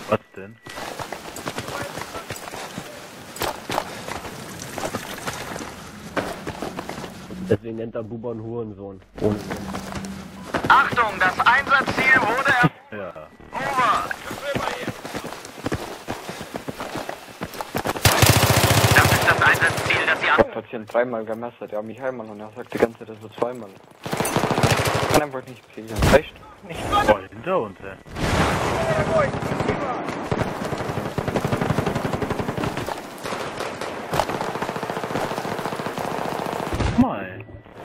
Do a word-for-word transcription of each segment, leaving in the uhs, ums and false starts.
Was denn? Deswegen nennt er Buber einen Hurensohn. Ohne Achtung, das Einsatzziel wurde er... Ja. Over. Das ist das Einsatzziel, das Sie an... Ich hab ihn dreimal gemessert, ja, mich einmal und er sagt die ganze Zeit, das wird zweimal. Ich kann einfach nicht zielen. Echt? Nicht. Oh, hinter uns, ey. Mal.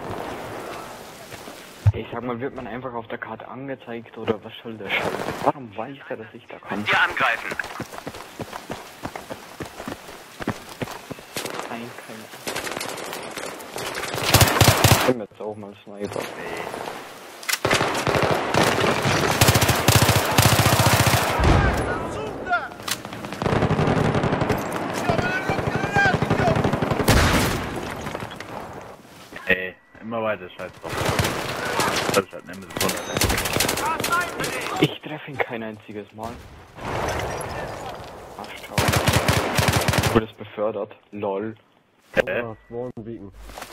Ich sag mal, wird man einfach auf der Karte angezeigt oder was soll der Scheiß? Warum weiß er, dass ich da kann? Wir angreifen. Nein, keine. Ich bin jetzt auch mal Sniper. Ey, immer weiter, scheiß drauf. Das ist halt eine Sekunde. Ich treffe ihn kein einziges Mal. Ach, schau. Wurde es befördert. Lol. Hä? Ah, Spawn biegen.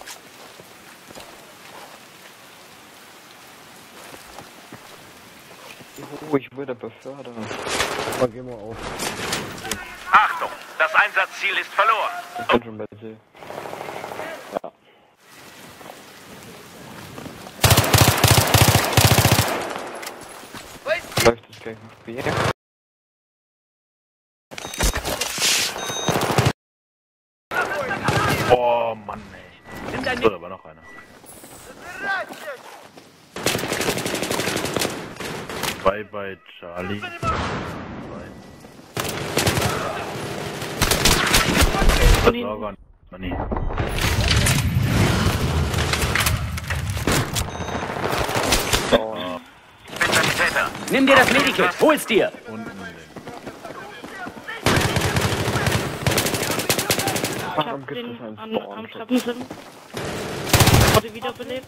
Oh, ich wurde befördert. Aber geh mal auf. Achtung, das Einsatzziel ist verloren. Ich bin schon bei See. Ja. Läuft das gleich noch B? Oh Mann, ey. Nimm dein so, da war noch einer. Bye bye Charlie. Bye. Das war gar nicht. Money. Oh. Bin Sanitäter. Nimm dir das Medikit, hol's dir! Unten Warum hab gibt den es einen am, Spawn? am Treppensim. Wurde wiederbelebt.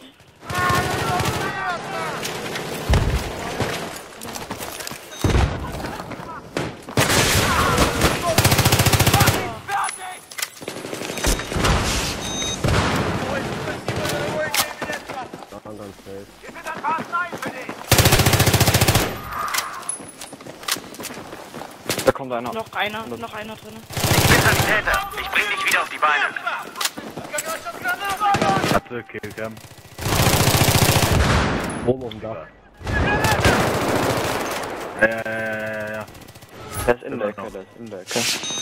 Da kann ganz safe. Da kommt einer. Noch einer, noch einer drin. Ich bin Sanitäter. Ich bring dich wieder auf die Beine. hatte Killcam. Oben auf dem Dach. Ja, ja, ja, ja, ja. Der ist in der Ecke, der ist in der Ecke.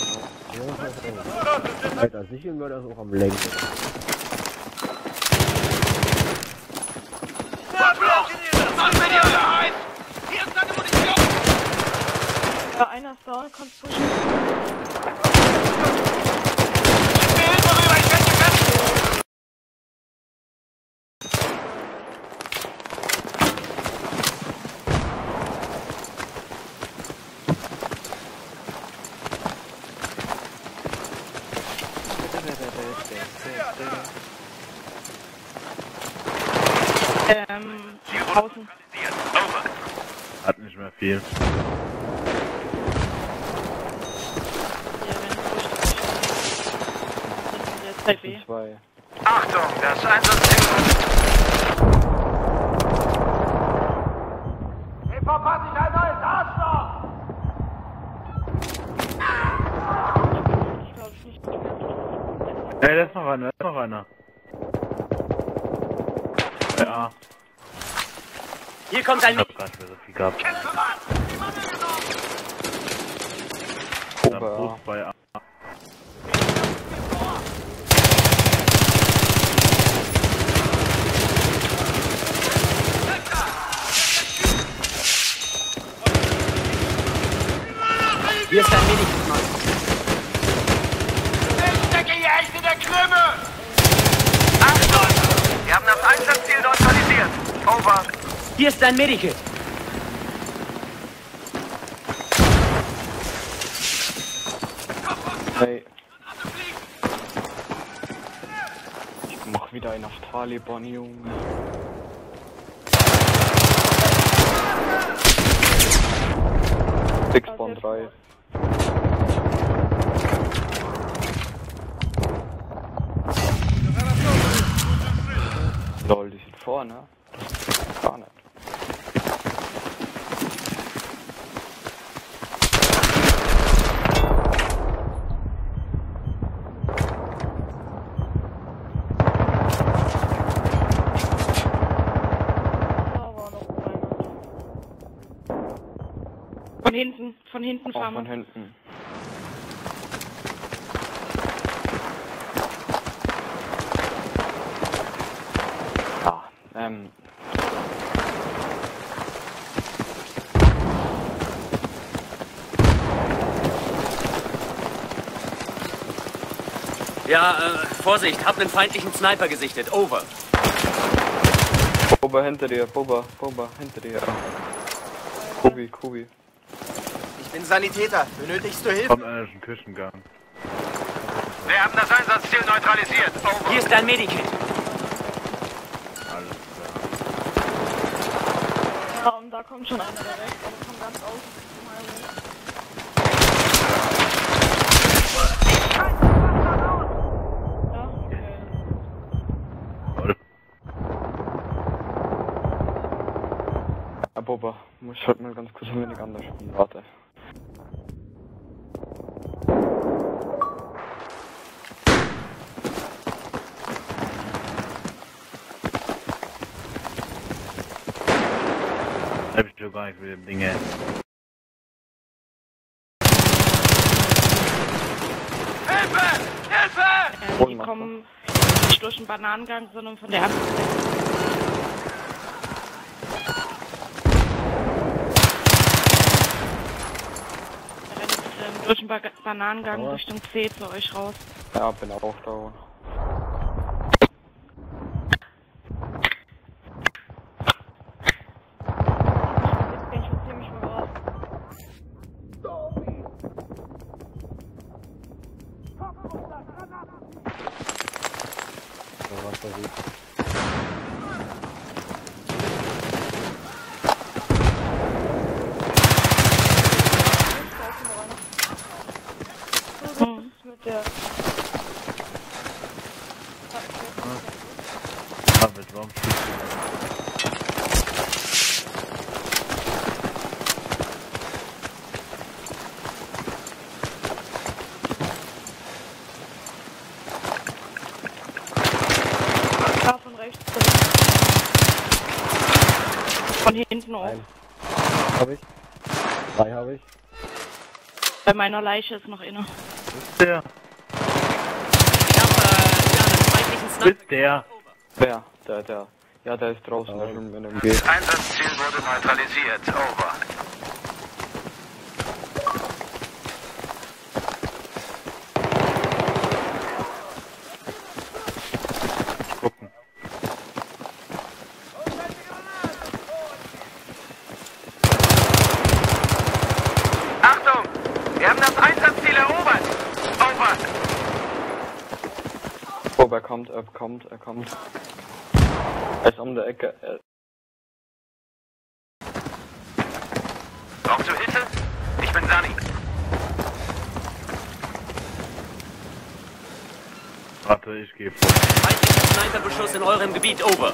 Ja, Alter, sicher wird das auch am längsten. Ja, einer ist down, kannst pushen. Ähm, außen. Hat nicht mehr viel. Ja, wenn es der B. Zwei. Achtung, das Einsatzziel. Hey, verpass dich ein neues Arschloch! Ich glaube nicht. Ey, da ist noch einer, da ist noch einer. Ja, Hier kommt ein ich hab grad wieder so viel gehabt. Dann Ober. Brust bei A. Hier ist ein Medikit, Mann. Ich stecke hier echt in der Krümme! Achtung! Wir haben das Einsatzziel neutralisiert. Over. Hier ist ein Medikit. Hey. Ich mach wieder einen auf Taliban, Junge. Big Spawn. waren drei. Lol, die sind vorne. Das ist gar nicht. Da war noch einer. Von hinten, von hinten Auch fahren von wir. hinten. Ah, ähm. Ja, äh, Vorsicht, hab einen feindlichen Sniper gesichtet. Over. Boba hinter dir, Boba, Boba hinter dir. Kubi, Kubi. Ich bin Sanitäter. Benötigst du Hilfe? Kommt einer durch den Küchengang. Wir haben das Einsatzziel neutralisiert. Over. Hier ist dein Medikit. Alles klar. Ja, und da kommt schon einer direkt, aber von ganz außen zum Highway. Ja, okay. Toll. Ah, Boba, muss halt mal ganz kurz ein wenig anders spielen, warte. Hab ich schon gar nicht mit dem Ding, ey. Hilfe! Hilfe! Ähm, die Wohnmacher. kommen nicht durch den Bananengang, sondern von der anderen Seite. Er rennt ähm, durch den ba Bananengang Aua. Richtung C zu euch raus. Ja, bin auch da. Ich verzieh mich mal raus. So was versucht. Hm. Mit der. Ah, mit warum schießt Da von rechts. Von hinten auch. Ein. Habe ich. Drei habe ich. Bei meiner Leiche ist noch inne. ist der? Ich hab, äh, ja, einen feindlichen Sniper. Ist der? Wer? Der, der. Ja, der ist draußen, der schon mit dem G. Das Einsatzziel wurde neutralisiert. Over. Gucken. Achtung! Wir haben das Einsatzziel erobert. Over. Oh, er kommt, er kommt, er kommt. Er ist um der Ecke. Er Brauchst du Hilfe? Ich bin Sani. Warte, ich gehe vor. Feindlicher Sniperbeschuss in eurem Gebiet. Over.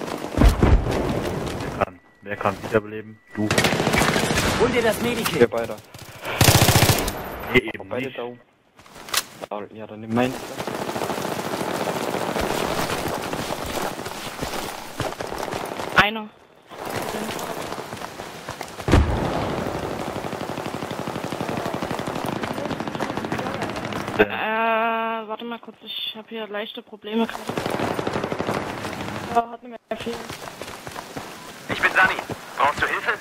Wer kann? Wer kann wiederbeleben? Du. Hol dir das wir Medikit. beide. Nee, eben Beide nicht. da. Ah, ja, dann nimm meins. Einer. Äh, Äh, warte mal kurz, ich habe hier leichte Probleme gerade. Ja, hat nicht mehr viel. Ich bin Sani. Brauchst du Hilfe?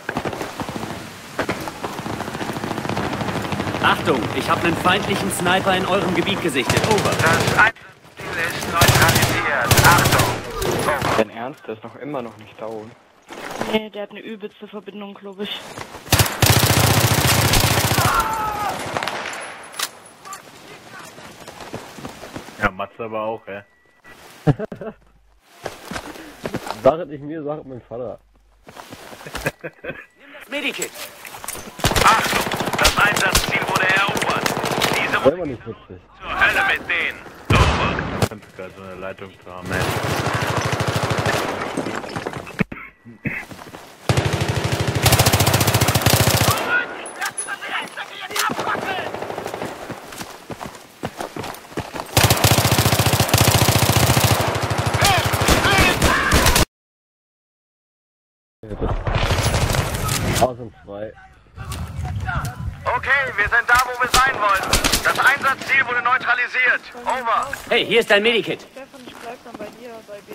Achtung, ich habe einen feindlichen Sniper in eurem Gebiet gesichtet. Over. Das Einsatzziel ist neutralisiert. Achtung! Over. Dein Ernst, der ist noch immer noch nicht down. Nee, der hat eine übelste Verbindung, glaube ich. ja, Matze aber auch, ey. Sag es nicht mir, sag es mein Vater. Das Medikit. Achtung! Das Einsatzziel wurde erobert. Diese Selber wurde nicht witzig. zur Hölle mit denen. Over. Ganz geil, so eine Leitung zu haben, ey. Da sind zwei. Okay, wir sind da, wo wir sein wollen. Das Einsatzziel wurde neutralisiert. Over. Hey, hier ist dein Medikit. Stefan, ich bleib dann bei dir, bei B.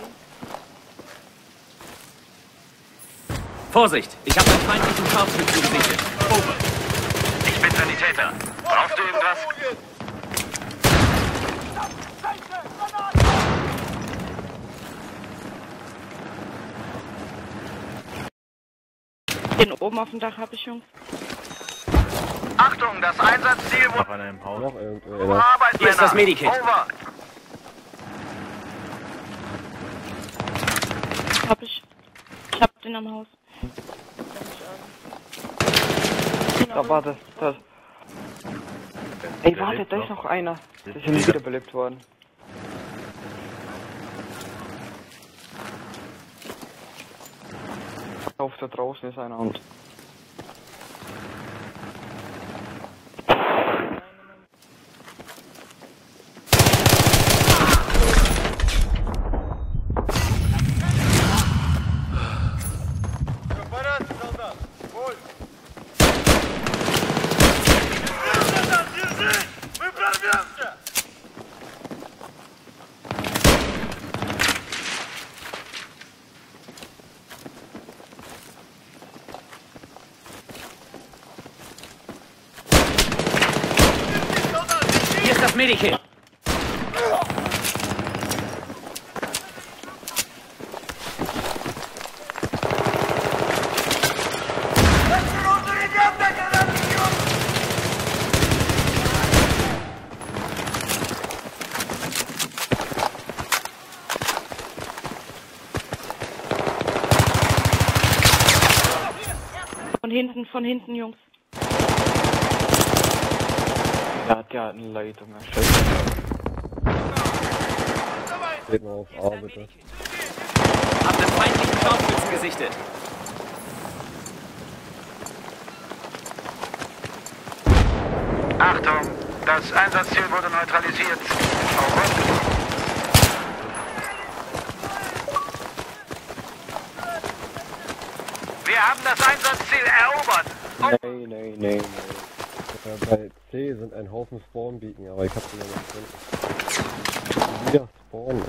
Vorsicht, ich habe einen feindlichen Scharfschützen gesichtet. Over. Ich bin Sanitäter. Brauchst du irgendwas? Den oben auf dem Dach habe ich, Jungs. Achtung, das Einsatzziel Noch wurde... einer im Haus. Noch irgendwo. Arbeitsmänner. Hier ist das Medikit. Over. Hab ich. Ich hab den am Haus. Da war das, das. Ey, warte, da ist noch einer. Der ist ja nicht wiederbelebt worden. Auf da draußen ist einer und. Hier ist das Medikit. Von hinten, von hinten, Jungs. Ja, der hat eine Leitung erstellt. Steht mal auf A, bitte. Hab einen feindlichen Scharfschützen gesichtet. Achtung, das Einsatzziel wurde neutralisiert. Over. Wir haben das Einsatzziel erobert. Nee, nee, nee, nee. Äh, bei C sind ein Haufen Spawn-Beacon, aber ich hab die noch nicht gefunden. Wieder Spawn.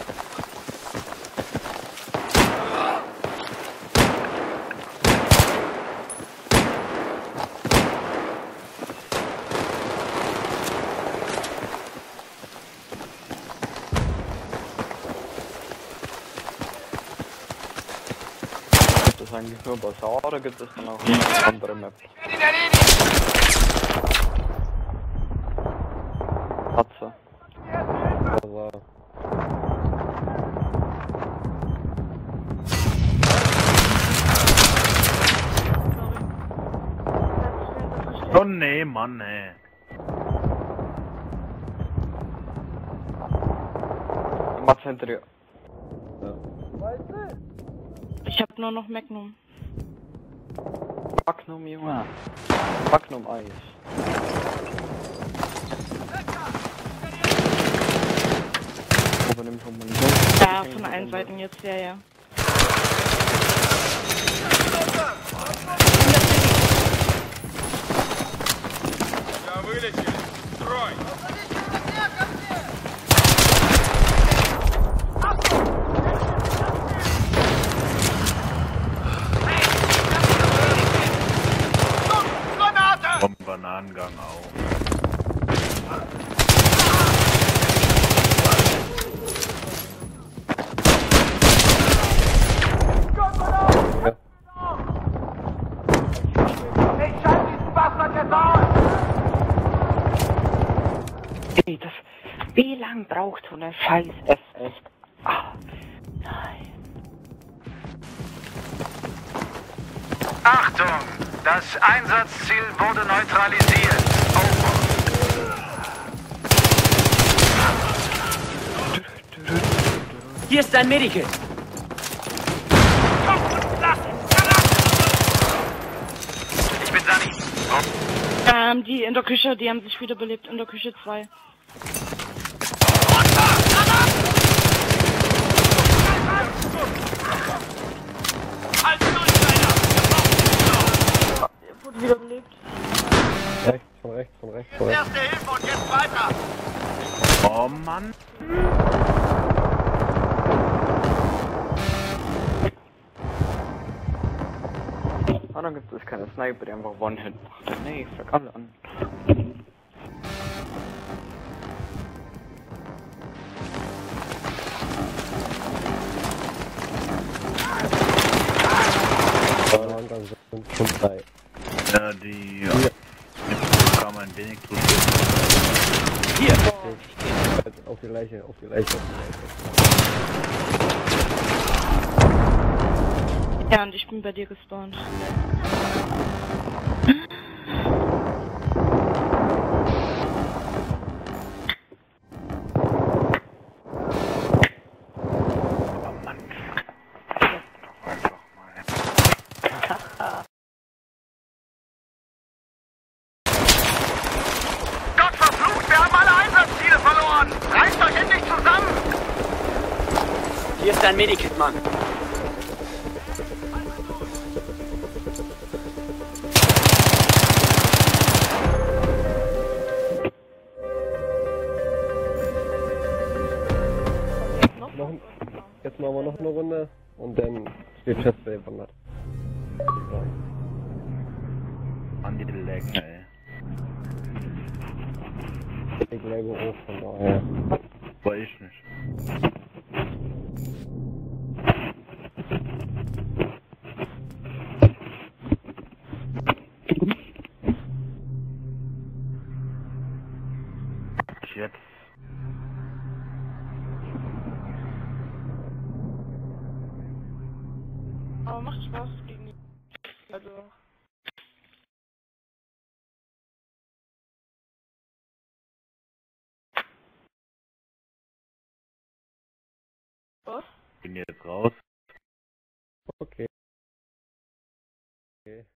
Gibt es eigentlich nur Bazaar oder gibt es dann auch eine andere Map? Hatze. Aber Oh nee, Mann, ey. Mats hinter dir. Ich hab nur noch Magnum. Magnum, Junge. Magnum Eis. Übernimmt schon mal nicht. Ja, von allen Seiten jetzt, ja, ja. Vom Bananengang auch. Ey, das. Wie lang braucht so eine scheiß F S? Ah, nein. Achtung! Das Einsatzziel wurde neutralisiert. Over. Hier ist dein Medikit. Ich bin Sunny. Ähm, die in der Küche, die haben sich wiederbelebt. In der Küche zwei. Wurde wiederbelebt. Rechts, von rechts, von rechts, von rechts. Erste Hilfe und jetzt weiter. Oh Mann. Ah, dann gibt es keine Sniper, die einfach One-Hit macht. Nee, fuck alle an. Ja, und dann sind schon drei. Ja, die... Ja. Die kam ein wenig zu spät. Hier. Okay. Auf die Leiche, auf die Leiche, auf die Leiche. Ja, und ich bin bei dir gespawnt. Gott verflucht, wir haben alle Einsatzziele verloren. Reißt euch endlich zusammen. Hier ist dein Medikit, Mann. Noch, jetzt machen wir noch eine Runde und dann steht fest, wer gewonnen hat. An die Lecken, ey. Ich lege hoch, von daher. War ich nicht. Jetzt. Aber macht Spaß gegen die. Also. Was? Bin jetzt raus. Okay. Okay.